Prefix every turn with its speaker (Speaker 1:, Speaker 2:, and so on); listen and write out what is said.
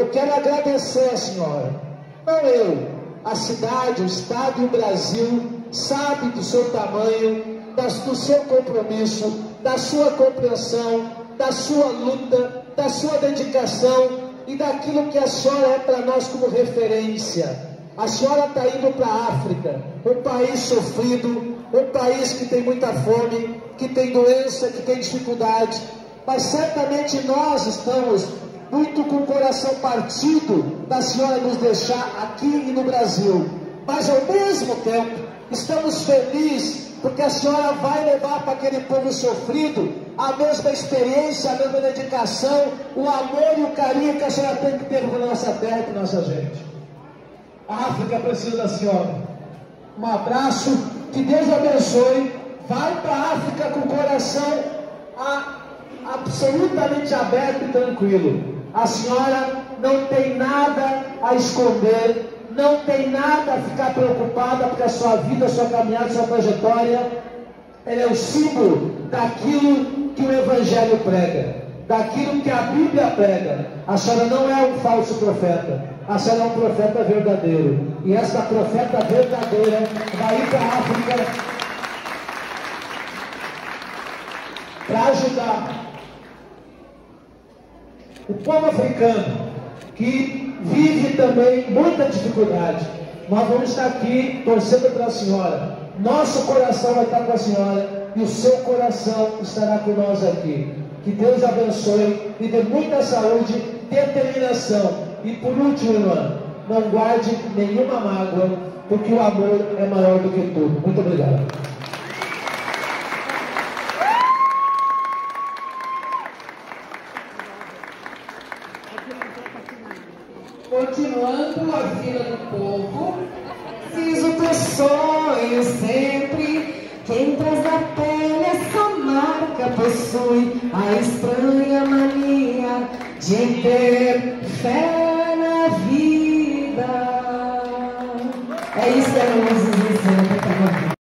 Speaker 1: Eu quero agradecer a senhora, não eu, a cidade, o estado e o Brasil sabe do seu tamanho, do seu compromisso, da sua compreensão, da sua luta, da sua dedicação e daquilo que a senhora é para nós como referência. A senhora está indo para a África, um país sofrido, um país que tem muita fome, que tem doença, que tem dificuldade, mas certamente nós estamos muito com o coração partido da senhora nos deixar aqui e no Brasil, mas ao mesmo tempo estamos felizes porque a senhora vai levar para aquele povo sofrido a mesma experiência, a mesma dedicação, o amor e o carinho que a senhora tem que ter pela nossa terra e pela nossa gente. A África precisa da senhora. Um abraço, que Deus abençoe. Vai para a África com o coração absolutamente aberto e tranquilo. A senhora não tem nada a esconder, não tem nada a ficar preocupada, porque a sua vida, a sua caminhada, a sua trajetória, ela é o símbolo daquilo que o Evangelho prega, daquilo que a Bíblia prega. A senhora não é um falso profeta, a senhora é um profeta verdadeiro, e essa profeta verdadeira vai ir para a África para ajudar o povo africano, que vive também muita dificuldade. Nós vamos estar aqui torcendo para a senhora. Nosso coração vai estar com a senhora e o seu coração estará com nós aqui. Que Deus abençoe e dê muita saúde, determinação. E por último, irmã, não guarde nenhuma mágoa, porque o amor é maior do que tudo. Muito obrigado.
Speaker 2: Continuando a fila do povo, fiz o teu sonho sempre. Quem traz a pele essa marca possui a estranha mania de ter fé na vida. É isso que nós vamos dizer.